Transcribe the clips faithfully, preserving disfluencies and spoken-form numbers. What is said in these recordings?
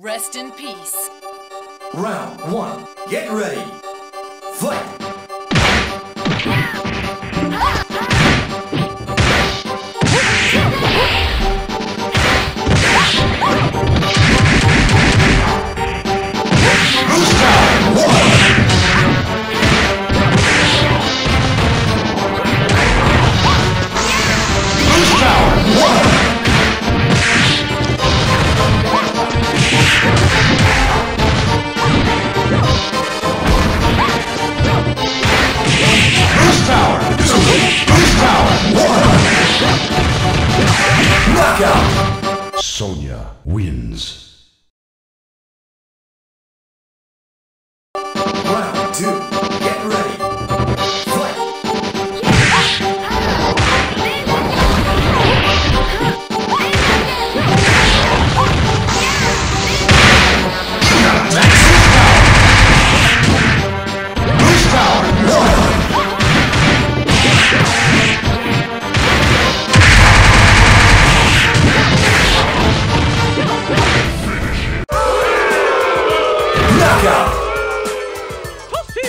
Rest in peace. Round one. Get ready. Fight! Sonya wins. Round two. Get ready. Fight!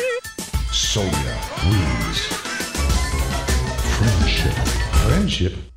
Sonya wins. Friendship. Friendship?